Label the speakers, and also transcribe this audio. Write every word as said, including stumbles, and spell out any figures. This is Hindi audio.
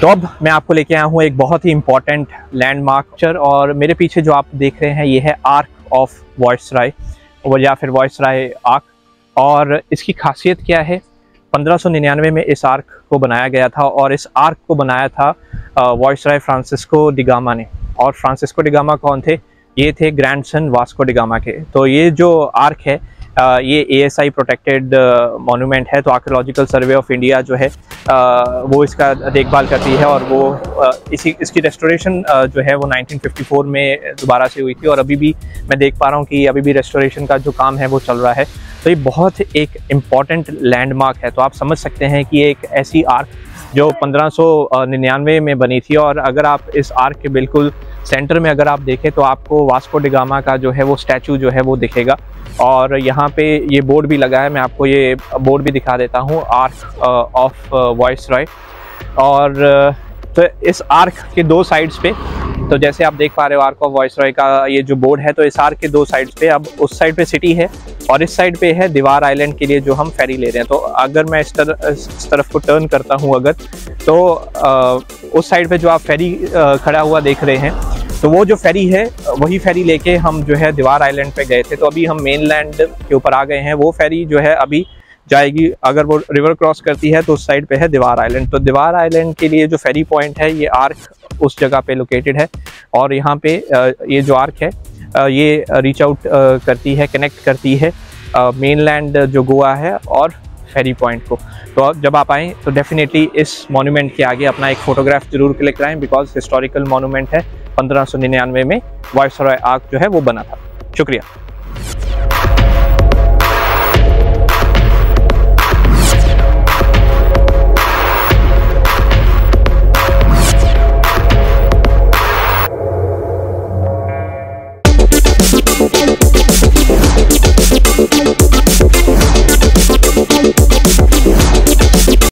Speaker 1: तो अब मैं आपको लेके आया हूँ एक बहुत ही इम्पॉर्टेंट लैंडमार्क, और मेरे पीछे जो आप देख रहे हैं ये है आर्क ऑफ वॉइसरॉय या फिर वॉइसरॉय आर्क। और इसकी खासियत क्या है? पंद्रह सौ निन्यानवे में इस आर्क को बनाया गया था, और इस आर्क को बनाया था वॉइसरॉय फ्रांसिस्को डी गामा ने। और फ्रांसिस्को डी गामा कौन थे? ये थे ग्रैंडसन वास्को डी गामा के। तो ये जो आर्क है आ, ये A S I protected monument है। तो आर्कियोलॉजिकल सर्वे ऑफ इंडिया जो है आ, वो इसका देखभाल करती है, और वो आ, इसी इसकी रेस्टोरेशन जो है वो नाइनटीन फिफ्टी फोर में दोबारा से हुई थी, और अभी भी मैं देख पा रहा हूँ कि अभी भी रेस्टोरेशन का जो काम है वो चल रहा है। तो ये बहुत एक इम्पॉर्टेंट लैंडमार्क है। तो आप समझ सकते हैं कि एक ऐसी आर्क जो पंद्रह सौ निन्यानवे में बनी थी, और अगर आप इस आर्क के बिल्कुल सेंटर में अगर आप देखें तो आपको वास्को डी गामा का जो है वो स्टैचू जो है वो दिखेगा। और यहाँ पे ये बोर्ड भी लगा है, मैं आपको ये बोर्ड भी दिखा देता हूँ, आर्क ऑफ वॉइसरॉय। और तो इस आर्क के दो साइड्स पे, तो जैसे आप देख पा रहे हो आर्क ऑफ वॉइसरॉय का ये जो बोर्ड है, तो इस आर्क के दो साइड्स पे, अब उस साइड पे सिटी है और इस साइड पे है दीवार आइलैंड के लिए जो हम फेरी ले रहे हैं। तो अगर मैं इस तरफ इस तरफ को टर्न करता हूँ अगर, तो आ, उस साइड पे जो आप फेरी आ, खड़ा हुआ देख रहे हैं, तो वो जो फेरी है वही फेरी लेके हम जो है दीवार आइलैंड पे गए थे। तो अभी हम मेनलैंड के ऊपर आ गए हैं। वो फेरी जो है अभी जाएगी, अगर वो रिवर क्रॉस करती है तो उस साइड पे है दीवार आइलैंड। तो दीवार आइलैंड के लिए जो फेरी पॉइंट है ये आर्क उस जगह पे लोकेटेड है, और यहाँ पे ये जो आर्क है ये रीच आउट करती है, कनेक्ट करती है मेनलैंड जो गोवा है और फेरी पॉइंट को। तो अब जब आप आएँ तो डेफिनेटली इस मॉन्यूमेंट के आगे अपना एक फ़ोटोग्राफ जरूर क्लिक कराएं, बिकॉज हिस्टोरिकल मॉन्यूमेंट है। पंद्रह सौ निन्यानवे में वॉइसरॉय आर्क जो है वो बना था। शुक्रिया।